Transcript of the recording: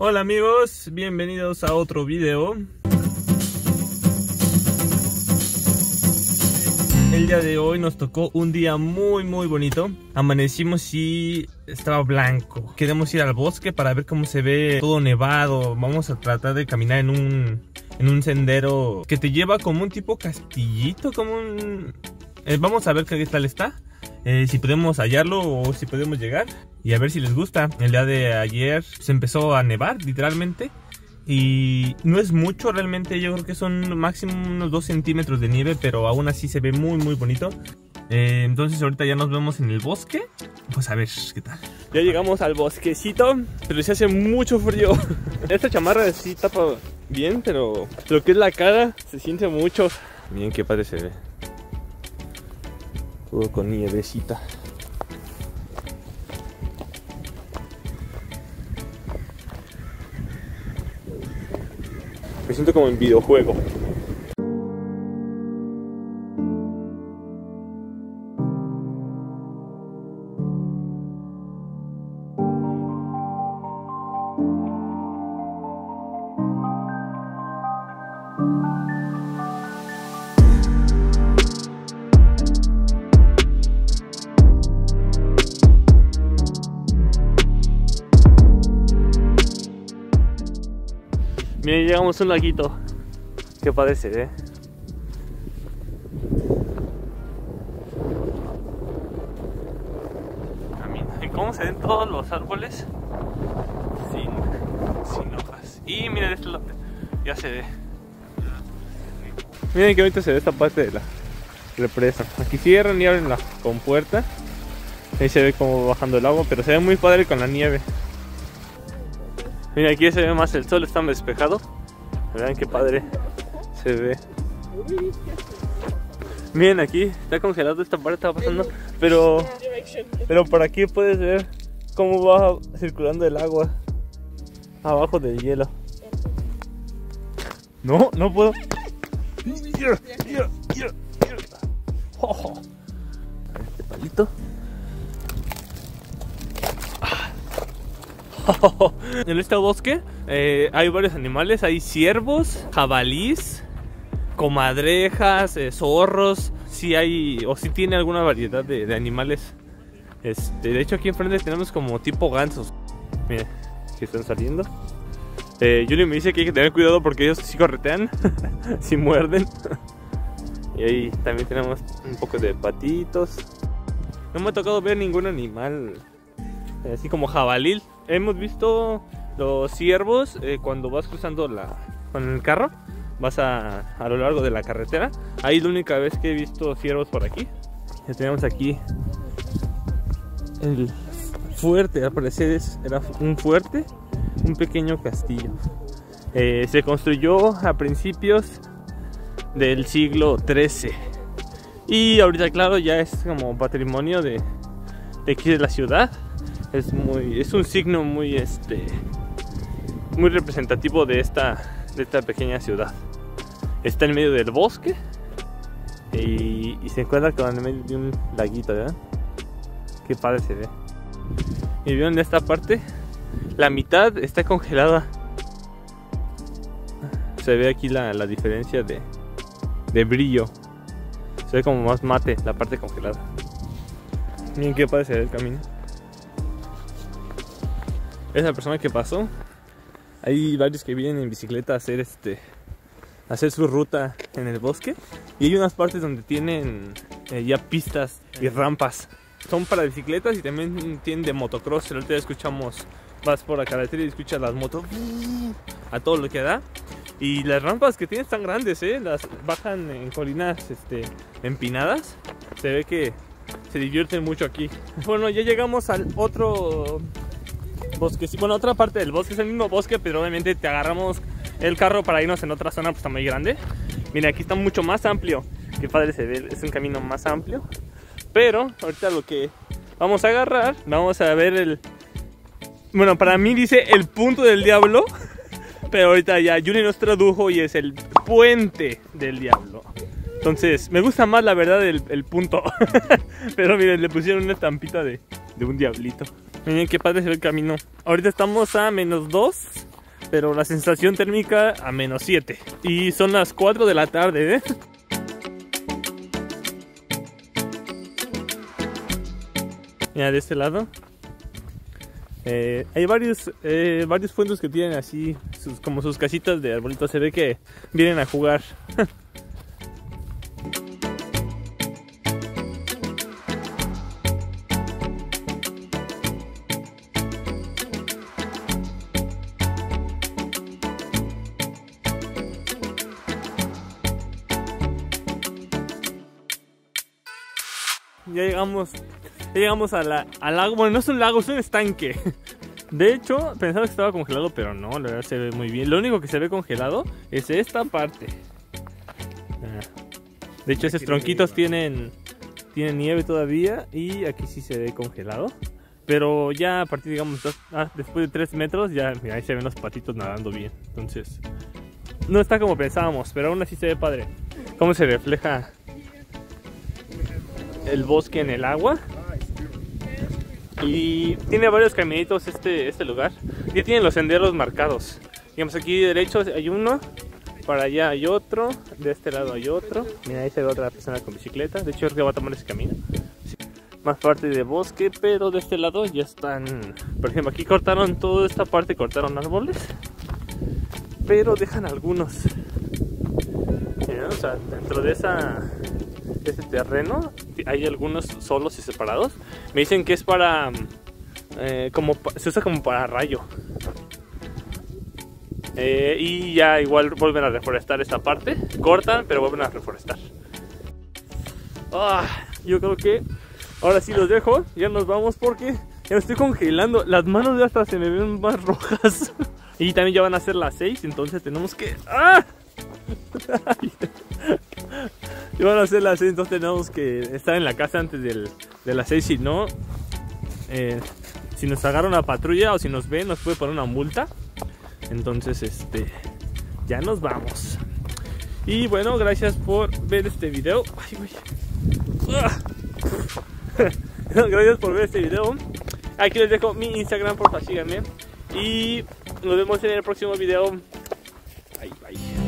Hola amigos, bienvenidos a otro video. El día de hoy nos tocó un día muy bonito. Amanecimos y estaba blanco. Queremos ir al bosque para ver cómo se ve todo nevado. Vamos a tratar de caminar en un sendero que te lleva como un tipo castillito, como un... vamos a ver qué tal está. Si podemos hallarlo o si podemos llegar y a ver si les gusta. El día de ayer se empezó a nevar literalmente y no es mucho realmente. Yo creo que son máximo unos 2 centímetros de nieve, pero aún así se ve muy bonito. Entonces ahorita ya nos vemos en el bosque. Pues a ver qué tal. Ya llegamos al bosquecito, pero se hace mucho frío. Esta chamarra sí tapa bien, pero lo que es la cara se siente mucho. Miren qué padre se ve. Todo con nievecita. Me siento como en videojuego. Miren, llegamos a un laguito. Qué padre se ve. Miren cómo se ven todos los árboles sin hojas. Y miren este lote, ya se ve. Miren que ahorita se ve esta parte de la represa. Aquí cierran y abren la compuerta. Ahí se ve como bajando el agua, pero se ve muy padre con la nieve. Miren, aquí se ve más el sol, está despejado. Vean qué padre se ve. Miren, aquí está congelado esta parte, está pasando. Pero por aquí puedes ver cómo va circulando el agua abajo del hielo. No puedo. Este palito. En este bosque hay varios animales. Hay ciervos, jabalís, comadrejas, zorros. Sí hay, o sí tiene alguna variedad de animales. De hecho aquí enfrente tenemos como tipo gansos. Miren, que están saliendo. Julie me dice que hay que tener cuidado porque ellos sí corretean, sí muerden. Y ahí también tenemos un poco de patitos. No me ha tocado ver ningún animal así como jabalí. Hemos visto los ciervos cuando vas cruzando con el carro, vas a lo largo de la carretera. Ahí es la única vez que he visto ciervos por aquí. Ya tenemos aquí el fuerte, al parecer era un fuerte, un pequeño castillo. Se construyó a principios del siglo XIII. Y ahorita claro ya es como patrimonio de aquí de la ciudad. Es un signo muy representativo de esta pequeña ciudad. Está en medio del bosque y se encuentra con en medio de un laguito, ¿verdad? Qué padre se ve. Y vieron esta parte, la mitad está congelada. Se ve aquí la diferencia de brillo. Se ve como más mate la parte congelada. Miren qué padre se ve el camino. Esa persona que pasó, hay varios que vienen en bicicleta a hacer su ruta en el bosque. Y hay unas partes donde tienen ya pistas y rampas. Son para bicicletas y también tienen de motocross. El otro día escuchamos, vas por la carretera y escuchas las motos a todo lo que da. Y las rampas que tienen están grandes, las bajan en colinas empinadas. Se ve que se divierten mucho aquí. Bueno, ya llegamos al otro bosque, bueno, otra parte del bosque. Es el mismo bosque, pero obviamente te agarramos el carro para irnos en otra zona, pues está muy grande. Mira, aquí está mucho más amplio. Qué padre se ve, es un camino más amplio. Pero ahorita lo que vamos a agarrar, vamos a ver bueno, para mí dice el punto del diablo, pero ahorita ya Julie nos tradujo y es el puente del diablo. Entonces, me gusta más la verdad el punto. Pero miren, le pusieron una estampita de un diablito. Miren qué padre se ve el camino. Ahorita estamos a -2 pero la sensación térmica a -7. Y son las 4 de la tarde, ¿eh? Mira, de este lado hay varios puntos que tienen así como sus casitas de arbolitos. Se ve que vienen a jugar. Ya llegamos al lago. Bueno, no es un lago, es un estanque. De hecho, pensaba que estaba congelado, pero no, la verdad se ve muy bien. Lo único que se ve congelado es esta parte. De hecho, esos tronquitos tienen nieve todavía. Y aquí sí se ve congelado. Pero ya a partir, digamos, después de 3 metros, ya mira, ahí se ven los patitos nadando bien. Entonces, no está como pensábamos, pero aún así se ve padre. Cómo se refleja el bosque en el agua. Y tiene varios caminitos este lugar. Ya tienen los senderos marcados. Digamos, aquí derecho hay uno, para allá hay otro, de este lado hay otro. Mira, ahí se ve otra persona con bicicleta. De hecho, creo que va a tomar ese camino. Sí. Más parte de bosque, pero de este lado ya están. Por ejemplo, aquí cortaron toda esta parte, cortaron árboles, pero dejan algunos. Mira, o sea, dentro de ese terreno hay algunos solos y separados. Me dicen que es para se usa como para rayo, y ya igual vuelven a reforestar esta parte, cortan pero vuelven a reforestar. Yo creo que ahora sí los dejo, ya nos vamos porque ya me estoy congelando, las manos ya hasta se me ven más rojas. Y también ya van a ser las 6, entonces tenemos que y van a ser las 6, entonces tenemos que estar en la casa antes de las 6. Si no, si nos agarra una patrulla o si nos ven, nos puede poner una multa. Entonces, ya nos vamos. Y bueno, gracias por ver este video. Gracias por ver este video. Aquí les dejo mi Instagram, porfa, síganme. Y nos vemos en el próximo video. Bye, bye.